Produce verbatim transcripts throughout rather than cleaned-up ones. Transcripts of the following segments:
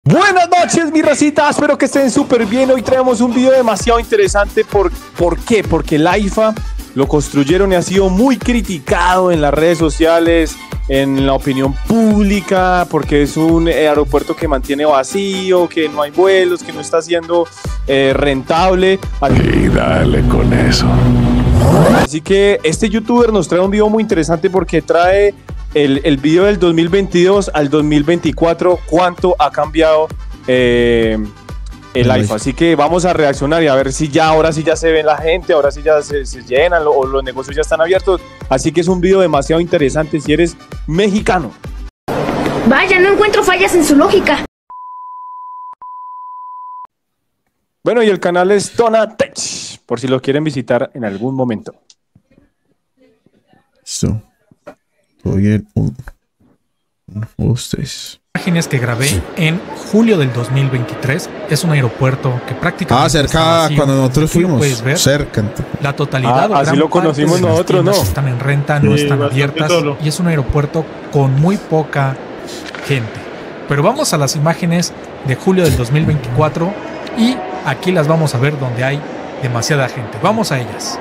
Buenas noches, mi racita, espero que estén súper bien. Hoy traemos un video demasiado interesante. ¿Por, ¿Por qué? Porque el AIFA lo construyeron y ha sido muy criticado en las redes sociales, en la opinión pública, porque es un aeropuerto que mantiene vacío, que no hay vuelos, que no está siendo eh, rentable. Y dale con eso. Así que este youtuber nos trae un video muy interesante porque trae el, el video del dos mil veintidós al dos mil veinticuatro, cuánto ha cambiado eh, el AIFA. Así que vamos a reaccionar y a ver si ya, ahora sí ya se ve la gente, ahora sí ya se, se llenan o los negocios ya están abiertos. Así que es un video demasiado interesante si eres mexicano. Vaya, no encuentro fallas en su lógica. Bueno, y el canal es Tonatech, por si lo quieren visitar en algún momento. Listo. Voy a un, dos, tres. Imágenes que grabé en julio del dos mil veintitrés. Es un aeropuerto que prácticamente Ah, cerca cuando nosotros fuimos. Puedes ver cerca. la totalidad. Ah, así lo conocimos nosotros, ¿no? Están en renta, no Sí, están bastante abiertas. solo. Y es un aeropuerto con muy poca gente. Pero vamos a las imágenes de julio del dos mil veinticuatro y aquí las vamos a ver donde hay demasiada gente. Vamos a ellas.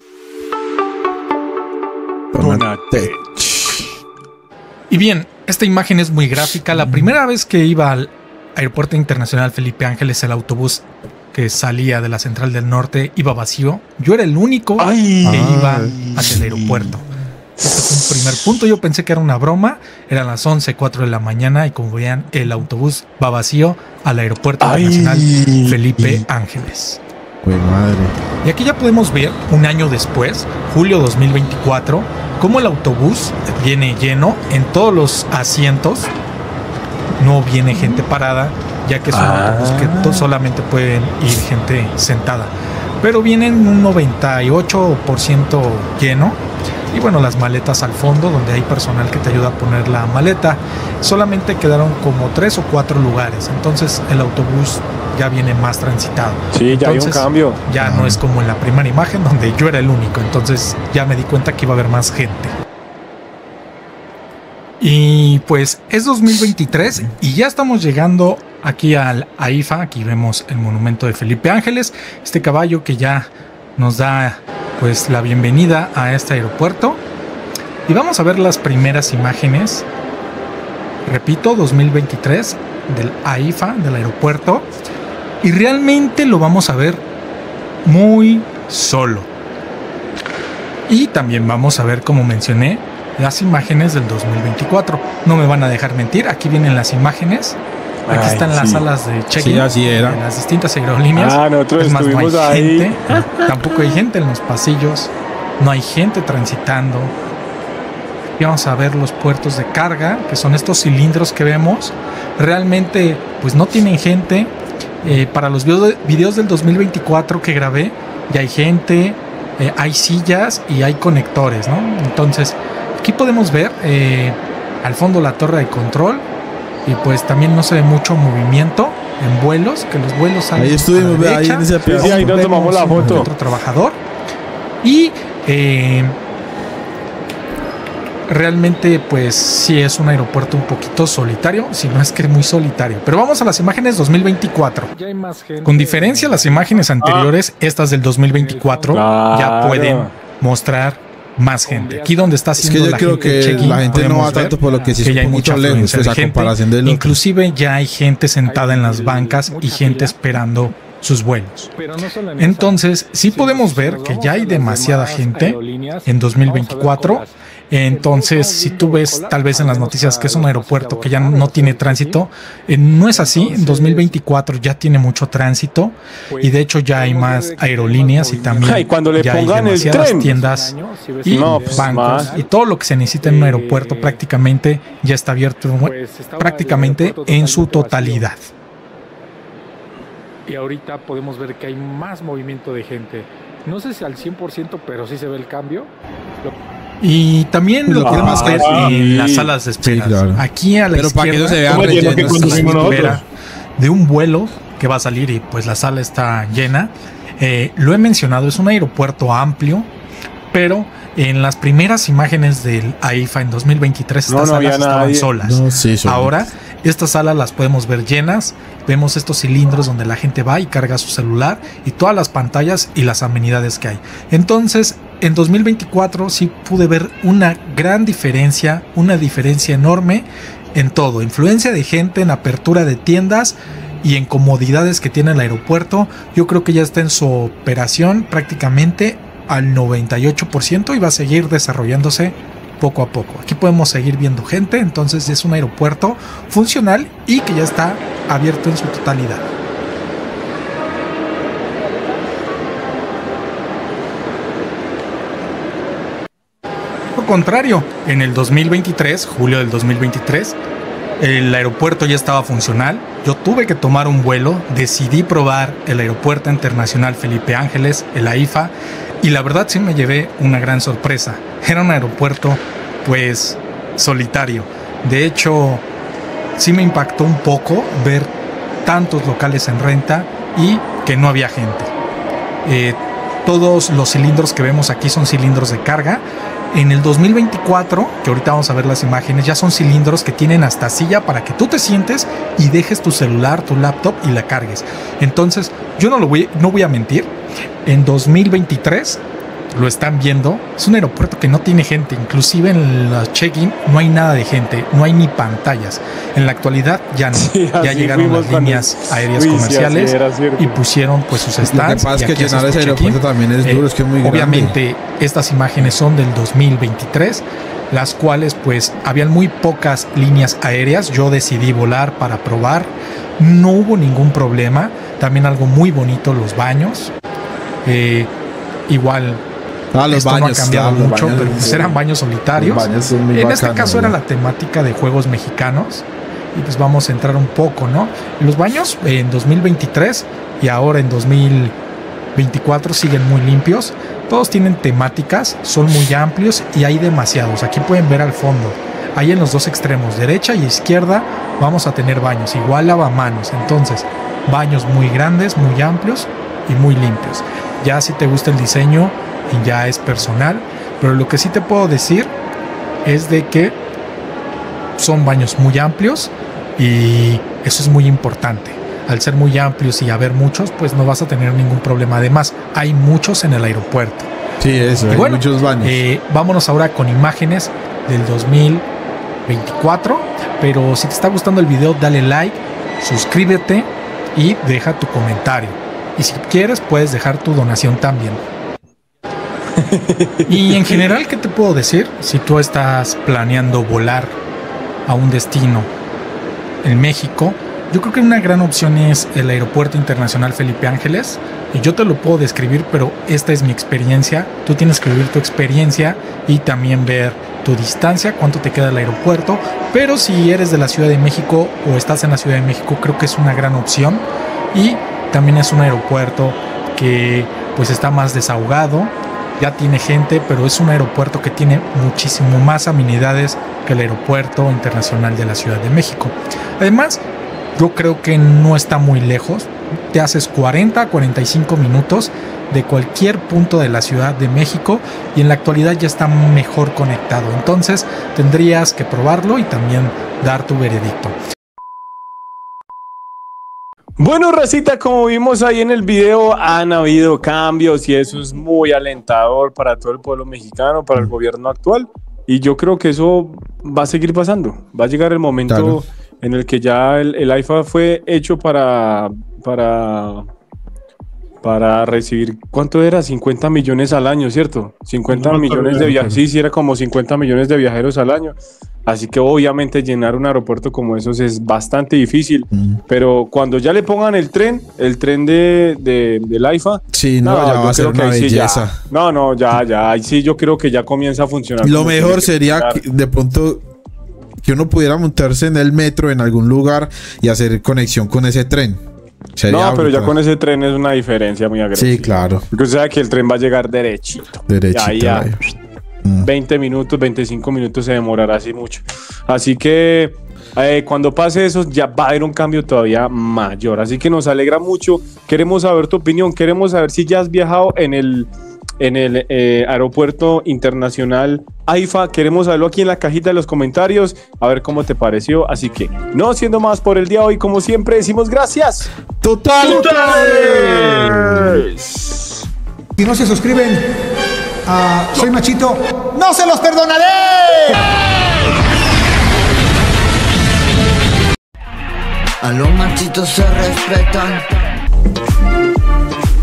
Tonatech. Y bien, esta imagen es muy gráfica. La primera vez que iba al Aeropuerto Internacional Felipe Ángeles, el autobús que salía de la Central del Norte iba vacío. Yo era el único Ay. que iba Ay. hacia el aeropuerto. Este fue un primer punto. Yo pensé que era una broma. Eran las once, cuatro de la mañana y como vean, el autobús va vacío al Aeropuerto Ay. Internacional Felipe Ángeles. Güey, madre. Y aquí ya podemos ver, un año después, julio dos mil veinticuatro, cómo el autobús viene lleno en todos los asientos. No viene gente parada, ya que es un Ah. autobús que to- solamente pueden ir gente sentada. Pero vienen un noventa y ocho por ciento lleno. Y bueno, las maletas al fondo, donde hay personal que te ayuda a poner la maleta. Solamente quedaron como tres o cuatro lugares. Entonces el autobús ya viene más transitado. Sí, ya hay un Entonces, cambio. Ya no es como en la primera imagen donde yo era el único. Entonces ya me di cuenta que iba a haber más gente. Y pues es dos mil veintitrés y ya estamos llegando aquí al AIFA. Aquí vemos el monumento de Felipe Ángeles. Este caballo que ya nos da pues la bienvenida a este aeropuerto. Y vamos a ver las primeras imágenes. Repito, dos mil veintitrés del AIFA, del aeropuerto. Y realmente lo vamos a ver muy solo. Y también vamos a ver, como mencioné, las imágenes del dos mil veinticuatro. No me van a dejar mentir, aquí vienen las imágenes. Aquí Ay, están las sí. salas de check-in Sí, así era. de las distintas aerolíneas. Ah, nosotros Es más, no hay estuvimos ahí. gente, tampoco hay gente en los pasillos, no hay gente transitando. Y vamos a ver los puertos de carga, que son estos cilindros que vemos. Realmente, pues no tienen gente. Eh, para los video- videos del dos mil veinticuatro que grabé, ya hay gente, eh, hay sillas y hay conectores, ¿no? Entonces, aquí podemos ver eh, al fondo la torre de control. Y pues también no se ve mucho movimiento en vuelos, que los vuelos salen Ahí estuvimos, a la ve, ahí derecha. en ese Sí, pedazo. sí, ahí nos Vemos tomamos la uno que foto. otro trabajador. Y eh, realmente pues sí es un aeropuerto un poquito solitario, si no es que muy solitario. Pero vamos a las imágenes dos mil veinticuatro. Con diferencia, las imágenes anteriores, estas del dos mil veinticuatro, ya Claro. pueden mostrar más gente. Aquí donde está Es haciendo que yo la creo gente que el check-in, la gente no podemos va ver tanto por lo que se que ya hay un mucha poquito lejos, afluencia pues, de a gente. comparación del otro. Inclusive ya hay gente sentada en las bancas y gente esperando sus vuelos. Entonces, sí podemos ver que ya hay demasiada gente en dos mil veinticuatro. Entonces, si tú ves tal vez en las noticias que es un aeropuerto que ya no tiene tránsito, eh, no es así. En dos mil veinticuatro ya tiene mucho tránsito y de hecho ya hay más aerolíneas y también Ay, cuando le ya hay pongan el demasiadas tren. tiendas y No, pues, bancos más. y todo lo que se necesita en un aeropuerto prácticamente ya está abierto prácticamente en su totalidad. Y ahorita podemos ver que hay más movimiento de gente. No sé si al cien por ciento, pero sí se ve el cambio. Y también lo Lo que podemos más ver que- en las sí. salas de espera. Sí, claro. Aquí a la Pero para que no izquierda se vea ¿Cómo es lo que relleno. consumimos nosotros? espera de un vuelo que va a salir y pues la sala está llena. Eh, lo he mencionado, es un aeropuerto amplio, pero en las primeras imágenes del AIFA en dos mil veintitrés No, estas no había salas estaban nadie. solas. No, sí, son- Ahora Estas salas las podemos ver llenas. Vemos estos cilindros donde la gente va y carga su celular y todas las pantallas y las amenidades que hay. Entonces, en dos mil veinticuatro sí pude ver una gran diferencia, una diferencia enorme en todo. Influencia de gente, en apertura de tiendas y en comodidades que tiene el aeropuerto. Yo creo que ya está en su operación prácticamente al noventa y ocho por ciento y va a seguir desarrollándose poco a poco. Aquí podemos seguir viendo gente, entonces es un aeropuerto funcional y que ya está abierto en su totalidad. Por contrario, en el dos mil veintitrés, julio del dos mil veintitrés, el aeropuerto ya estaba funcional. Yo tuve que tomar un vuelo, decidí probar el Aeropuerto Internacional Felipe Ángeles, el A I F A, y la verdad sí me llevé una gran sorpresa. Era un aeropuerto pues solitario. De hecho, sí me impactó un poco ver tantos locales en renta y que no había gente. Eh, todos los cilindros que vemos aquí son cilindros de carga. En el dos mil veinticuatro, que ahorita vamos a ver las imágenes, ya son cilindros que tienen hasta silla para que tú te sientes y dejes tu celular, tu laptop y la cargues. Entonces, yo no lo voy, no voy a mentir. En dos mil veintitrés, lo están viendo, es un aeropuerto que no tiene gente. Inclusive en la check-in no hay nada de gente, no hay ni pantallas. En la actualidad ya no. Sí, ya llegaron las líneas cuando... aéreas Uy, comerciales sí, y pusieron pues sus stands. Lo que pasa es que llenar ese aeropuerto también es duro, eh, es que es muy obviamente, grande. Estas imágenes son del dos mil veintitrés, las cuales pues habían muy pocas líneas aéreas. Yo decidí volar para probar, no hubo ningún problema. También algo muy bonito, los baños. Eh, igual ah, los esto baños, no ha cambiado claro, mucho, baños, pero pues sí. eran baños solitarios. Baños en bacanos, este caso ¿no? era la temática de juegos mexicanos. Y pues vamos a entrar un poco, ¿no? Los baños en dos mil veintitrés y ahora en dos mil veinticuatro siguen muy limpios. Todos tienen temáticas, son muy amplios y hay demasiados. Aquí pueden ver al fondo. Ahí en los dos extremos, derecha y izquierda, vamos a tener baños. Igual lavamanos. Entonces, baños muy grandes, muy amplios y muy limpios. Ya si te gusta el diseño, ya es personal. Pero lo que sí te puedo decir es de que son baños muy amplios y eso es muy importante. Al ser muy amplios y haber muchos, pues no vas a tener ningún problema. Además, hay muchos en el aeropuerto. Sí, eso, y hay bueno, muchos baños. Eh, vámonos ahora con imágenes del dos mil veinticuatro. Pero si te está gustando el video, dale like, suscríbete y deja tu comentario. Y si quieres, puedes dejar tu donación también. Y en general, ¿qué te puedo decir? Si tú estás planeando volar a un destino en México, yo creo que una gran opción es el Aeropuerto Internacional Felipe Ángeles. Y yo te lo puedo describir, pero esta es mi experiencia. Tú tienes que vivir tu experiencia y también ver tu distancia, cuánto te queda el aeropuerto. Pero si eres de la Ciudad de México o estás en la Ciudad de México, creo que es una gran opción. Y también es un aeropuerto que pues está más desahogado. Ya tiene gente, pero es un aeropuerto que tiene muchísimo más amenidades que el Aeropuerto Internacional de la Ciudad de México. Además, yo creo que no está muy lejos. Te haces cuarenta a cuarenta y cinco minutos de cualquier punto de la Ciudad de México y en la actualidad ya está mejor conectado. Entonces, tendrías que probarlo y también dar tu veredicto. Bueno, racita, como vimos ahí en el video, han habido cambios y eso es muy alentador para todo el pueblo mexicano, para el gobierno actual. Y yo creo que eso va a seguir pasando. Va a llegar el momento claro. en el que ya el, el A I F A fue hecho para, para, para recibir, ¿cuánto era? cincuenta millones al año, ¿cierto? cincuenta no, millones de viajeros. Sí, sí, era como cincuenta millones de viajeros al año. Así que obviamente llenar un aeropuerto como esos es bastante difícil, mm. pero cuando ya le pongan el tren, el tren de, de, del A I F A, sí, no, no ya va a ser una belleza. Sí ya, no, no, ya, ya, ahí sí yo creo que ya comienza a funcionar. Lo mejor sería que de pronto que uno pudiera montarse en el metro en algún lugar y hacer conexión con ese tren. Sería no, pero ya con ese tren es una diferencia muy agresiva. Sí, claro. Porque usted sabe que el tren va a llegar derechito. Derechito. Ya, ya. veinte minutos, veinticinco minutos se demorará así mucho. Así que eh, cuando pase eso ya va a haber un cambio todavía mayor. Así que nos alegra mucho. Queremos saber tu opinión. Queremos saber si ya has viajado en el en el eh, aeropuerto internacional AIFA. Queremos saberlo aquí en la cajita de los comentarios, a ver cómo te pareció. Así que, no siendo más por el día de hoy, como siempre, decimos gracias. ¡Total! ¡Totales! Si no se suscriben a Soy Machito, ¡no se los perdonaré! A los machitos se respetan.